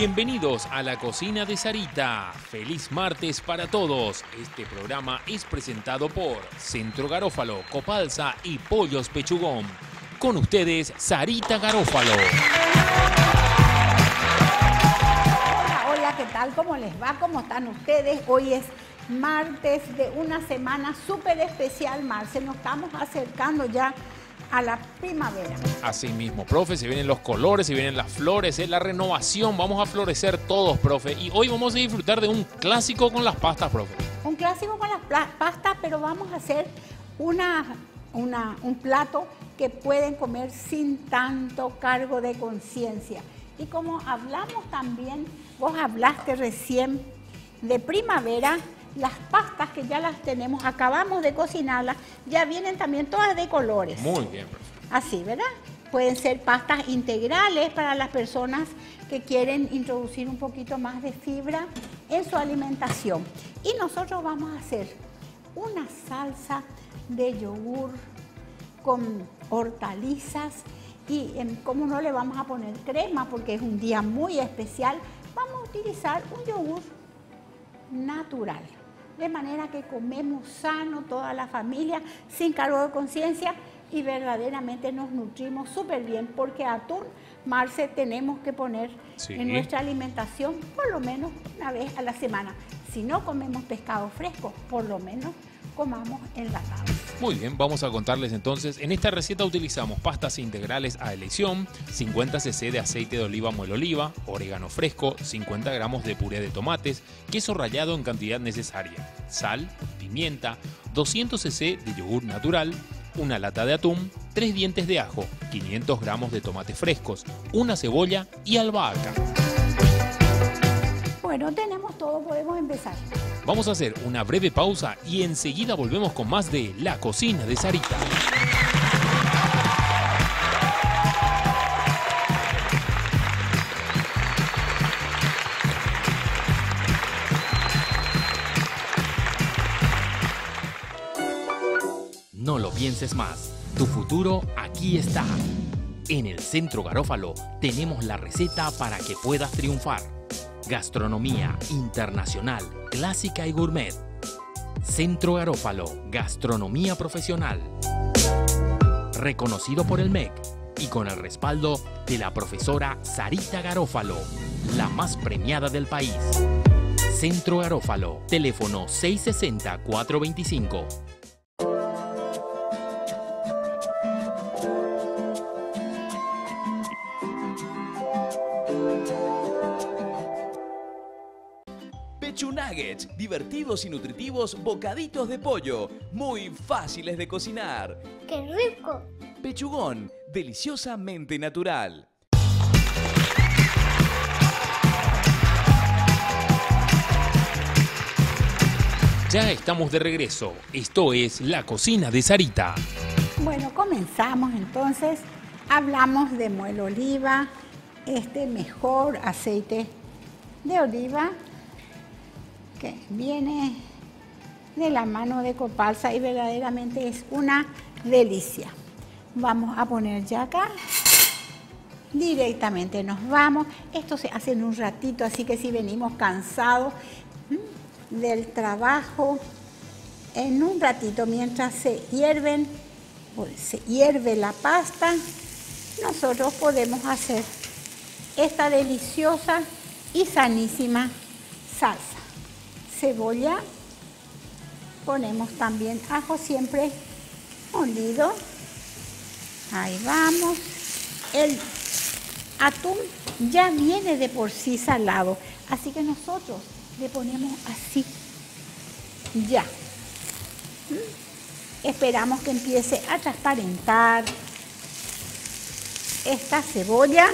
Bienvenidos a la cocina de Sarita. Feliz martes para todos. Este programa es presentado por Centro Garófalo, Copalsa y Pollos Pechugón. Con ustedes, Sarita Garófalo. Hola, ¿qué tal? ¿Cómo les va? ¿Cómo están ustedes? Hoy es martes de una semana súper especial, Marce. Nos estamos acercando ya a la primavera. Así mismo, profe, se vienen los colores, se vienen las flores, la renovación. Vamos a florecer todos, profe. Y hoy vamos a disfrutar de un clásico con las pastas, profe. Un clásico con las pastas, pero vamos a hacer un plato que pueden comer sin tanto cargo de conciencia. Y como hablamos también, vos hablaste recién de primavera, las pastas que ya las tenemos, acabamos de cocinarlas, ya vienen también todas de colores. Muy bien, profe. Así, ¿verdad? Pueden ser pastas integrales para las personas que quieren introducir un poquito más de fibra en su alimentación. Y nosotros vamos a hacer una salsa de yogur con hortalizas y como no le vamos a poner crema porque es un día muy especial, vamos a utilizar un yogur natural. De manera que comemos sano toda la familia, sin cargo de conciencia y verdaderamente nos nutrimos súper bien porque atún, Marce, tenemos que poner en nuestra alimentación por lo menos una vez a la semana. Si no comemos pescado fresco, por lo menos comamos enlatados. Muy bien, vamos a contarles entonces. En esta receta utilizamos pastas integrales a elección, 50 cc de aceite de oliva muel oliva, orégano fresco, 50 gramos de puré de tomates, queso rallado en cantidad necesaria, sal, pimienta, 200 cc de yogur natural, una lata de atún, 3 dientes de ajo, 500 gramos de tomates frescos, una cebolla y albahaca. Bueno, tenemos todo, podemos empezar. Vamos a hacer una breve pausa y enseguida volvemos con más de La Cocina de Sarita. No lo pienses más, tu futuro aquí está. En el Centro Garófalo tenemos la receta para que puedas triunfar. Gastronomía internacional, clásica y gourmet. Centro Garófalo, gastronomía profesional. Reconocido por el MEC y con el respaldo de la profesora Sarita Garófalo, la más premiada del país. Centro Garófalo, teléfono 660-425. Nuggets, divertidos y nutritivos bocaditos de pollo, muy fáciles de cocinar. ¡Qué rico! Pechugón, deliciosamente natural. Ya estamos de regreso. Esto es La Cocina de Sarita. Bueno, comenzamos entonces. Hablamos de muel oliva, mejor aceite de oliva que viene de la mano de Copalsa y verdaderamente es una delicia. Vamos a poner ya acá, directamente nos vamos. Esto se hace en un ratito, así que si venimos cansados del trabajo, en un ratito mientras se hierve la pasta, nosotros podemos hacer esta deliciosa y sanísima salsa. Cebolla, ponemos también ajo siempre molido, ahí vamos. El atún ya viene de por sí salado, así que nosotros le ponemos así, ya. Esperamos que empiece a transparentar esta cebolla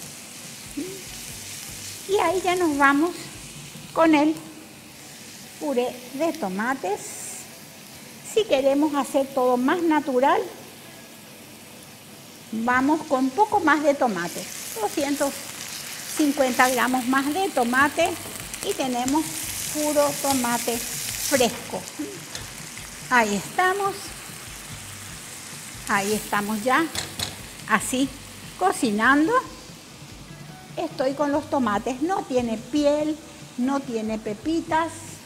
y ahí ya nos vamos con el puré de tomates. Si queremos hacer todo más natural, vamos con poco más de tomate, 250 gramos más de tomate y tenemos puro tomate fresco. Ahí estamos ya así cocinando estoy con los tomates. No tiene piel, no tiene pepitas.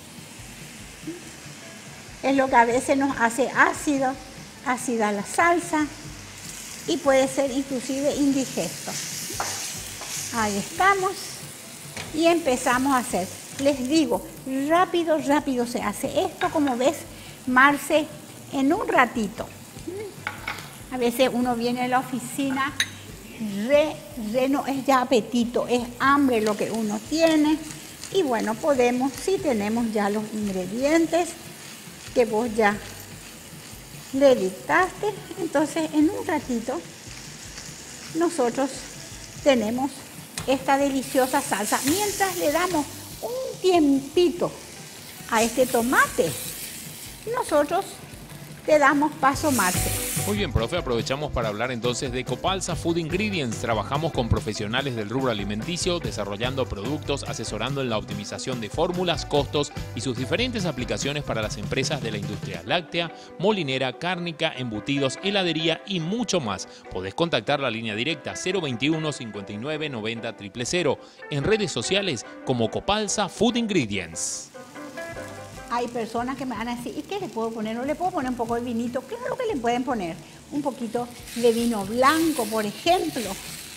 Es lo que a veces nos hace ácida la salsa y puede ser inclusive indigesto. Ahí estamos y empezamos a hacer. Les digo, rápido, rápido se hace esto, como ves, Marce, en un ratito. A veces uno viene a la oficina, no es ya apetito, es hambre lo que uno tiene. Y bueno, podemos, si tenemos ya los ingredientes que vos ya le dictaste, entonces en un ratito nosotros tenemos esta deliciosa salsa. Mientras le damos un tiempito a este tomate, nosotros te damos paso, Marce. Muy bien, profe, aprovechamos para hablar entonces de Copalsa Food Ingredients. Trabajamos con profesionales del rubro alimenticio, desarrollando productos, asesorando en la optimización de fórmulas, costos y sus diferentes aplicaciones para las empresas de la industria láctea, molinera, cárnica, embutidos, heladería y mucho más. Podés contactar la línea directa 021 59 90 000, en redes sociales como Copalsa Food Ingredients. Hay personas que me van a decir, ¿y qué le puedo poner? ¿No le puedo poner un poco de vinito? Claro que le pueden poner un poquito de vino blanco, por ejemplo.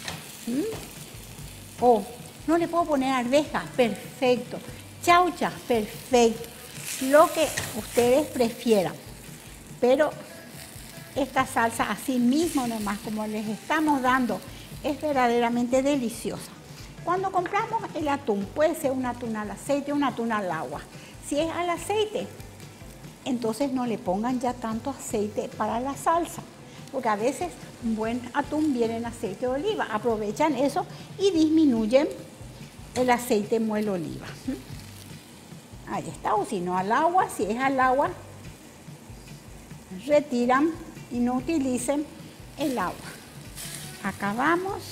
O no le puedo poner arveja, perfecto. Chaucha, perfecto. Lo que ustedes prefieran. Pero esta salsa así mismo nomás, como les estamos dando, es verdaderamente deliciosa. Cuando compramos el atún, puede ser un atún al aceite o un atún al agua. Si es al aceite, entonces no le pongan ya tanto aceite para la salsa, porque a veces un buen atún viene en aceite de oliva. Aprovechan eso y disminuyen el aceite muelo oliva. Ahí está, o si no al agua, si es al agua, retiran y no utilicen el agua. Acabamos.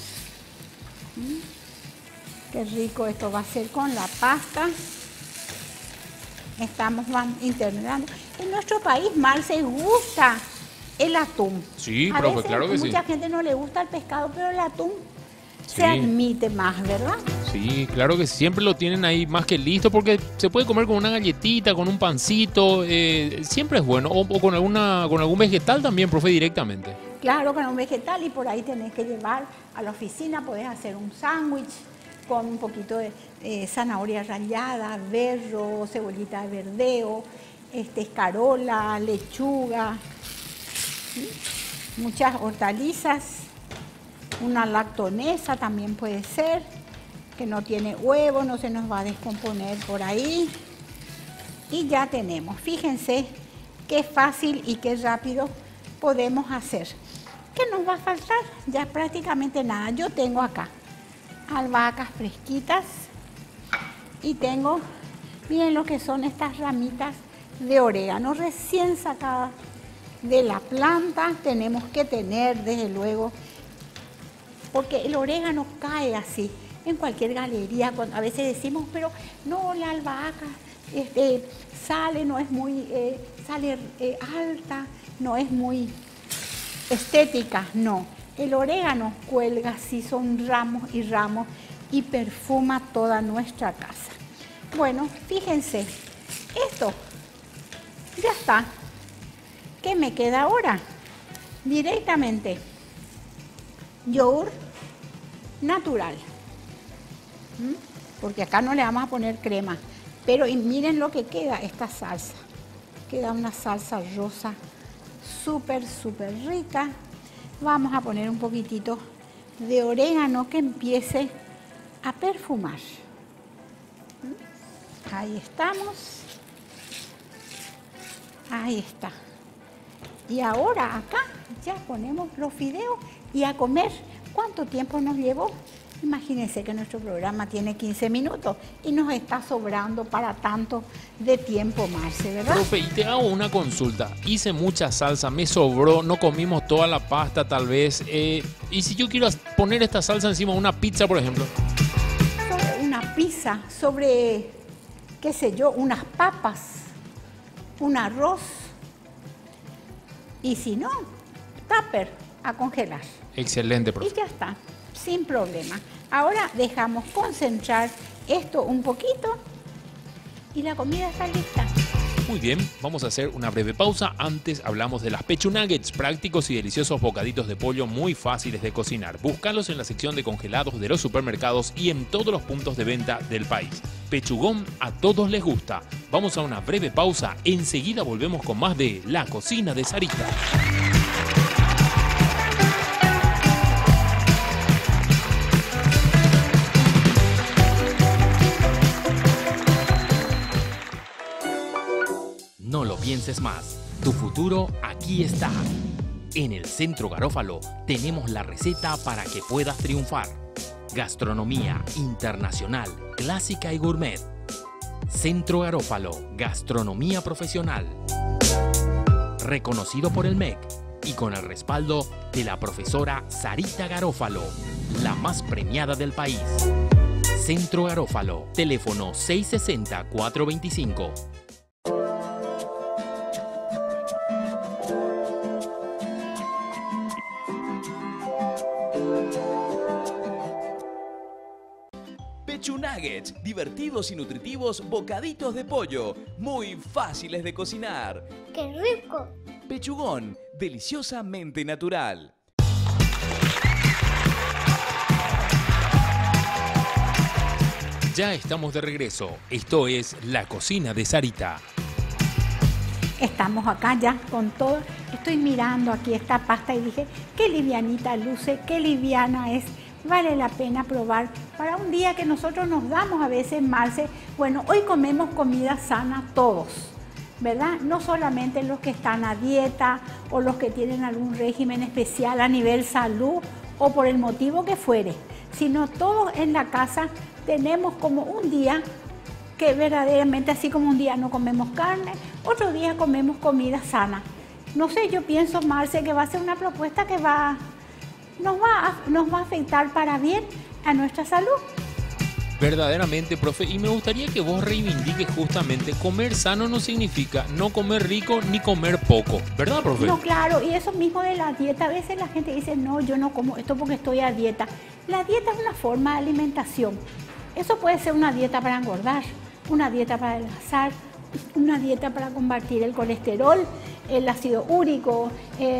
Qué rico esto va a ser con la pasta. Estamos integrando. En nuestro país, Marce, gusta el atún. Sí, profe, claro que sí. Mucha gente no le gusta el pescado, pero el atún se admite más, ¿verdad? Sí, claro que siempre lo tienen ahí más que listo, porque se puede comer con una galletita, con un pancito, siempre es bueno. O con algún vegetal también, profe, directamente. Claro, con un vegetal, y por ahí tenés que llevar a la oficina, podés hacer un sándwich con un poquito de zanahoria rallada, berro, cebollita de verdeo, escarola, lechuga, muchas hortalizas, una lactonesa también puede ser, que no tiene huevo, no se nos va a descomponer por ahí. Y ya tenemos, fíjense qué fácil y qué rápido podemos hacer. ¿Qué nos va a faltar? Ya prácticamente nada. Yo tengo acá albahacas fresquitas y tengo, miren lo que son estas ramitas de orégano recién sacadas de la planta. Tenemos que tener, desde luego, porque el orégano cae así en cualquier galería. Cuando a veces decimos, pero no, la albahaca sale, no es muy, sale alta, no es muy estética, no. El orégano cuelga así, son ramos y ramos, y perfuma toda nuestra casa. Bueno, fíjense, esto ya está. ¿Qué me queda ahora? Directamente, yogur natural. Porque acá no le vamos a poner crema. Pero miren lo que queda, esta salsa. Queda una salsa rosa súper, súper rica. Vamos a poner un poquitito de orégano que empiece a perfumar. Ahí estamos. Ahí está. Y ahora acá ya ponemos los fideos y a comer. ¿Cuánto tiempo nos llevó? Imagínense que nuestro programa tiene 15 minutos y nos está sobrando para tanto de tiempo, Marce, ¿verdad? Profe, y te hago una consulta. Hice mucha salsa, me sobró, no comimos toda la pasta tal vez. Y si yo quiero poner esta salsa encima de una pizza, por ejemplo. Sobre una pizza, sobre, qué sé yo, unas papas, un arroz. Y si no, tupper a congelar. Excelente, profe. Y ya está, sin problema. Ahora dejamos concentrar esto un poquito y la comida está lista. Muy bien, vamos a hacer una breve pausa. Antes hablamos de las Pechu Nuggets, prácticos y deliciosos bocaditos de pollo muy fáciles de cocinar. Búscalos en la sección de congelados de los supermercados y en todos los puntos de venta del país. Pechugón a todos les gusta. Vamos a una breve pausa. Enseguida volvemos con más de La Cocina de Sarita. No lo pienses más, tu futuro aquí está. En el Centro Garófalo tenemos la receta para que puedas triunfar. Gastronomía internacional, clásica y gourmet. Centro Garófalo, gastronomía profesional. Reconocido por el MEC y con el respaldo de la profesora Sarita Garófalo, la más premiada del país. Centro Garófalo, teléfono 660-425. Pechu Nuggets, divertidos y nutritivos bocaditos de pollo, muy fáciles de cocinar. ¡Qué rico! Pechugón, deliciosamente natural. Ya estamos de regreso. Esto es La Cocina de Sarita. Estamos acá ya con todo. Estoy mirando aquí esta pasta y dije, qué livianita luce, qué liviana es. Vale la pena probar para un día que nosotros nos damos a veces, Marce. Bueno, hoy comemos comida sana todos, ¿verdad? No solamente los que están a dieta o los que tienen algún régimen especial a nivel salud o por el motivo que fuere, sino todos en la casa tenemos como un día que verdaderamente, así como un día no comemos carne, otro día comemos comida sana. No sé, yo pienso, Marce, que va a ser una propuesta que nos va a afectar para bien a nuestra salud. Verdaderamente, profe, y me gustaría que vos reivindiques justamente comer sano no significa no comer rico ni comer poco, ¿verdad, profe? No, claro, y eso mismo de la dieta, a veces la gente dice, no, yo no como esto porque estoy a dieta. La dieta es una forma de alimentación. Eso puede ser una dieta para engordar, una dieta para adelgazar, una dieta para combatir el colesterol, el ácido úrico,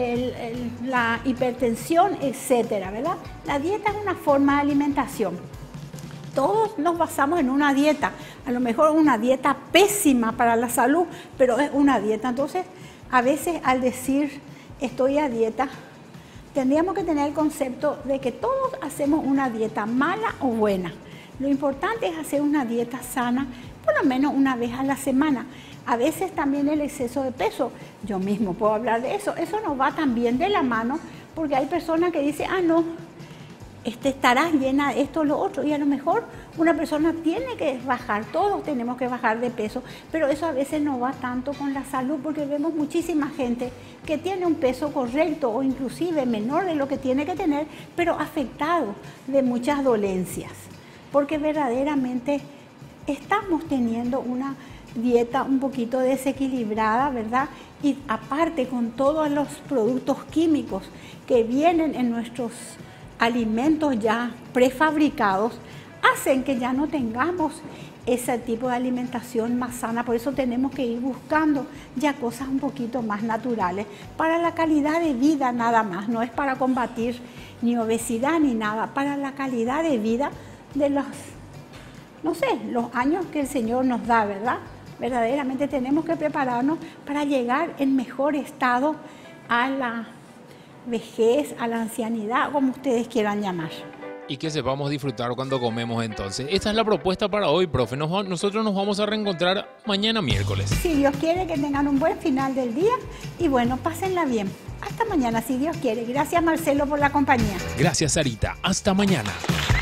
la hipertensión, etcétera, ¿verdad? La dieta es una forma de alimentación. Todos nos basamos en una dieta, a lo mejor una dieta pésima para la salud, pero es una dieta. Entonces, a veces al decir estoy a dieta, tendríamos que tener el concepto de que todos hacemos una dieta mala o buena. Lo importante es hacer una dieta sana, por lo menos una vez a la semana. A veces también el exceso de peso, yo mismo puedo hablar de eso, eso nos va también de la mano, porque hay personas que dicen, no, estarás llena de esto o lo otro, y a lo mejor una persona tiene que bajar, todos tenemos que bajar de peso, pero eso a veces no va tanto con la salud, porque vemos muchísima gente que tiene un peso correcto o inclusive menor de lo que tiene que tener, pero afectado de muchas dolencias, porque verdaderamente estamos teniendo una dieta un poquito desequilibrada, ¿verdad? Y aparte con todos los productos químicos que vienen en nuestros alimentos ya prefabricados, hacen que ya no tengamos ese tipo de alimentación más sana. Por eso tenemos que ir buscando ya cosas un poquito más naturales para la calidad de vida nada más, no es para combatir ni obesidad ni nada, para la calidad de vida de los, no sé, los años que el Señor nos da, ¿verdad? Verdaderamente tenemos que prepararnos para llegar en mejor estado a la vejez, a la ancianidad, como ustedes quieran llamar. Y que sepamos disfrutar cuando comemos entonces. Esta es la propuesta para hoy, profe. Nosotros nos vamos a reencontrar mañana miércoles. Si Dios quiere, que tengan un buen final del día y bueno, pásenla bien. Hasta mañana, si Dios quiere. Gracias, Marcelo, por la compañía. Gracias, Sarita. Hasta mañana.